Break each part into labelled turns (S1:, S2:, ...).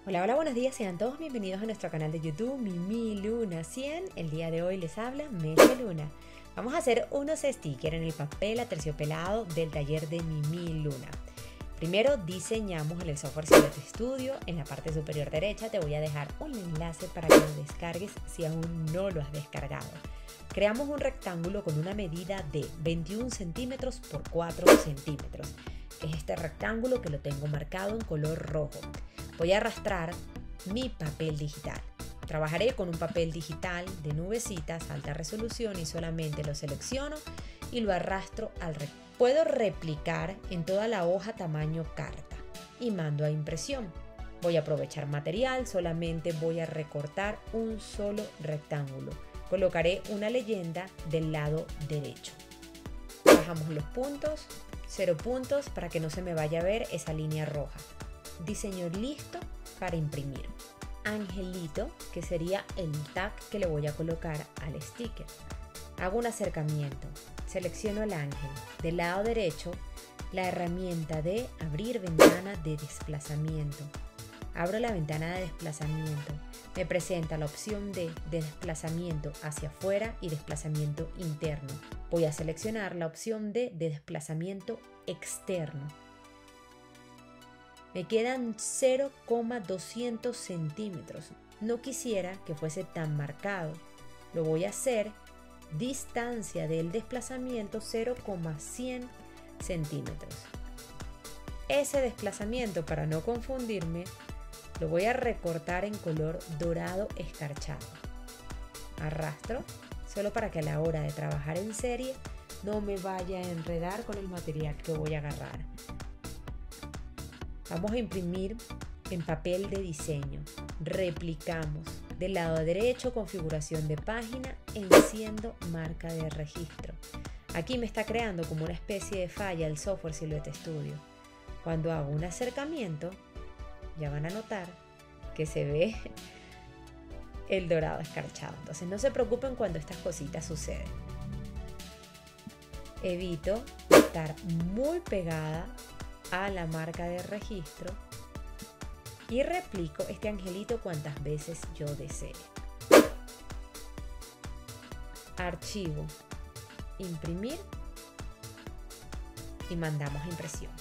S1: Hola, hola, buenos días, sean todos bienvenidos a nuestro canal de YouTube Mimi Luna 100. El día de hoy les habla Meche Luna. Vamos a hacer unos stickers en el papel aterciopelado del taller de Mimi Luna. Primero diseñamos en el software Silhouette Studio. En la parte superior derecha te voy a dejar un enlace para que lo descargues si aún no lo has descargado. Creamos un rectángulo con una medida de 21 centímetros por 4 centímetros. Es este rectángulo que lo tengo marcado en color rojo. Voy a arrastrar mi papel digital. Trabajaré con un papel digital de nubecitas, alta resolución, y solamente lo selecciono y lo arrastro al rectángulo. Puedo replicar en toda la hoja tamaño carta y mando a impresión. Voy a aprovechar material, solamente voy a recortar un solo rectángulo. Colocaré una leyenda del lado derecho. Bajamos los puntos, 0 puntos para que no se me vaya a ver esa línea roja. Diseño listo para imprimir. Angelito, que sería el tag que le voy a colocar al sticker. Hago un acercamiento, selecciono el ángel. Del lado derecho, la herramienta de abrir ventana de desplazamiento. Abro la ventana de desplazamiento. Me presenta la opción de desplazamiento hacia afuera y desplazamiento interno. Voy a seleccionar la opción de desplazamiento externo. Me quedan 0,200 centímetros. No quisiera que fuese tan marcado. Lo voy a hacer distancia del desplazamiento 0,100 centímetros. Ese desplazamiento, para no confundirme, lo voy a recortar en color dorado escarchado. Arrastro, solo para que a la hora de trabajar en serie no me vaya a enredar con el material que voy a agarrar. Vamos a imprimir en papel de diseño. Replicamos. Del lado derecho, configuración de página, enciendo marca de registro. Aquí me está creando como una especie de falla el software Silhouette Studio. Cuando hago un acercamiento, ya van a notar que se ve el dorado escarchado. Entonces no se preocupen cuando estas cositas suceden. Evito estar muy pegada a la marca de registro y replico este angelito cuantas veces yo desee. Archivo, imprimir y mandamos a impresión.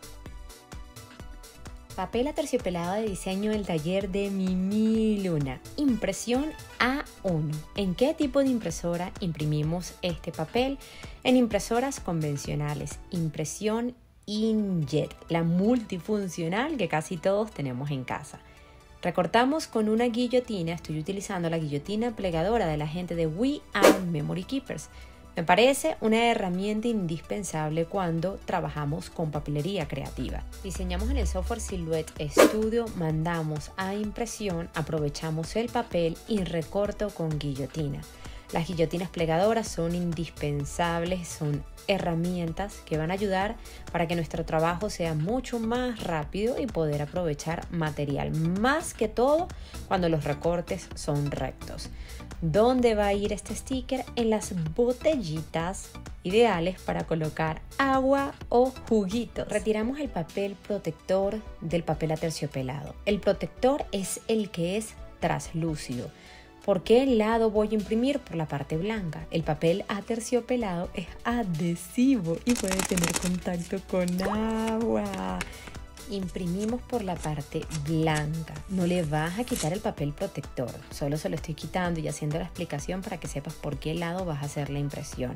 S1: Papel aterciopelado de diseño del taller de Mimi Luna. Impresión A1. ¿En qué tipo de impresora imprimimos este papel? En impresoras convencionales. Impresión Inkjet, la multifuncional que casi todos tenemos en casa. Recortamos con una guillotina. Estoy utilizando la guillotina plegadora de la gente de We Are Memory Keepers. Me parece una herramienta indispensable cuando trabajamos con papelería creativa. Diseñamos en el software Silhouette Studio, mandamos a impresión, aprovechamos el papel y recorto con guillotina. Las guillotinas plegadoras son indispensables, son herramientas que van a ayudar para que nuestro trabajo sea mucho más rápido y poder aprovechar material, más que todo cuando los recortes son rectos. ¿Dónde va a ir este sticker? En las botellitas ideales para colocar agua o juguitos. Retiramos el papel protector del papel aterciopelado. El protector es el que es traslúcido. ¿Por qué lado voy a imprimir? Por la parte blanca. El papel aterciopelado es adhesivo y puede tener contacto con agua. Imprimimos por la parte blanca. No le vas a quitar el papel protector. Solo se lo estoy quitando y haciendo la explicación para que sepas por qué lado vas a hacer la impresión.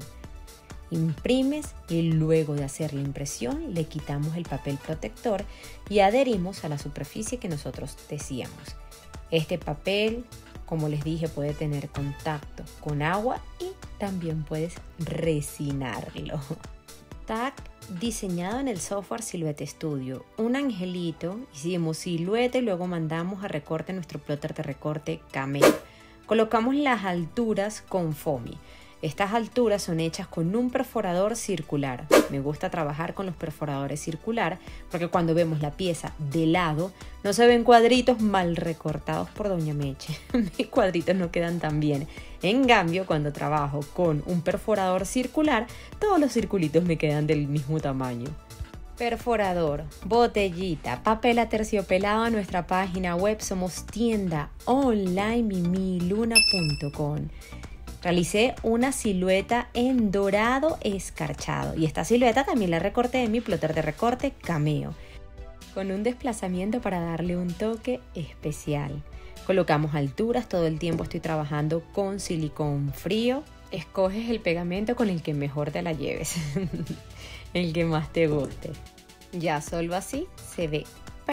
S1: Imprimes y luego de hacer la impresión le quitamos el papel protector y adherimos a la superficie que nosotros deseamos. Este papel, como les dije, puede tener contacto con agua y también puedes resinarlo. Tag diseñado en el software Silhouette Studio. Un angelito, hicimos silueta y luego mandamos a recorte nuestro plotter de recorte Camel. Colocamos las alturas con foamy. Estas alturas son hechas con un perforador circular. Me gusta trabajar con los perforadores circular porque cuando vemos la pieza de lado no se ven cuadritos mal recortados por Doña Meche. Mis cuadritos no quedan tan bien. En cambio, cuando trabajo con un perforador circular, todos los circulitos me quedan del mismo tamaño. Perforador, botellita, papel aterciopelado a nuestra página web. Somos tienda online mimiluna.com. Realicé una silueta en dorado escarchado y esta silueta también la recorté en mi plotter de recorte Cameo, con un desplazamiento para darle un toque especial. Colocamos alturas, todo el tiempo estoy trabajando con silicón frío. Escoges el pegamento con el que mejor te la lleves, el que más te guste. Ya solo así se ve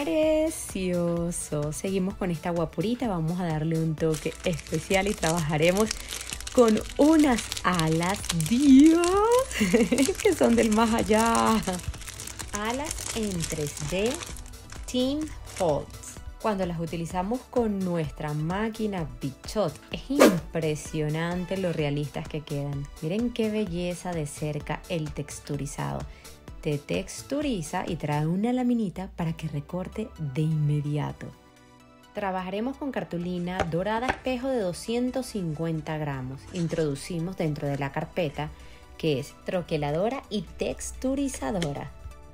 S1: precioso. Seguimos con esta guapurita, vamos a darle un toque especial y trabajaremos con unas alas Dios que son del más allá. Alas en 3D Team Folds. Cuando las utilizamos con nuestra máquina Bichot, es impresionante lo realistas que quedan. Miren qué belleza de cerca el texturizado. Te texturiza y trae una laminita para que recorte de inmediato. Trabajaremos con cartulina dorada espejo de 250 gramos. Introducimos dentro de la carpeta que es troqueladora y texturizadora.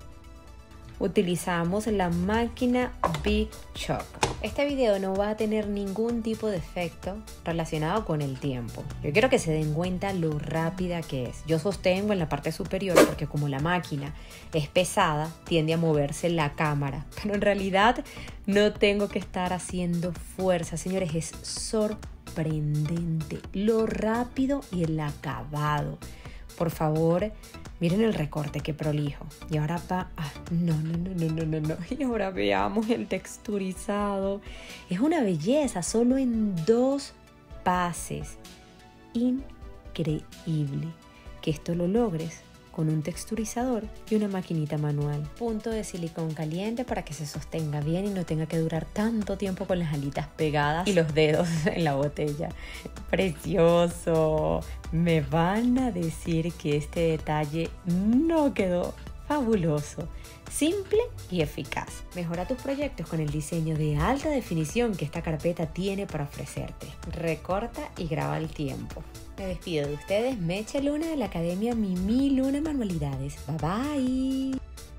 S1: Utilizamos la máquina Big Choc. Este video no va a tener ningún tipo de efecto relacionado con el tiempo. Yo quiero que se den cuenta lo rápida que es. Yo sostengo en la parte superior porque como la máquina es pesada, tiende a moverse la cámara. Pero en realidad no tengo que estar haciendo fuerza. Señores, es sorprendente lo rápido y el acabado. Por favor, miren el recorte que prolijo. Y ahora va... No. Y ahora veamos el texturizado. Es una belleza, solo en 2 pases. Increíble que esto lo logres con un texturizador y una maquinita manual. Punto de silicón caliente para que se sostenga bien y no tenga que durar tanto tiempo con las alitas pegadas y los dedos en la botella. ¡Precioso! Me van a decir que este detalle no quedó fabuloso, simple y eficaz. Mejora tus proyectos con el diseño de alta definición que esta carpeta tiene para ofrecerte. Recorta y graba el tiempo. Me despido de ustedes, Meche Luna de la Academia Mimi Luna Manualidades. Bye bye.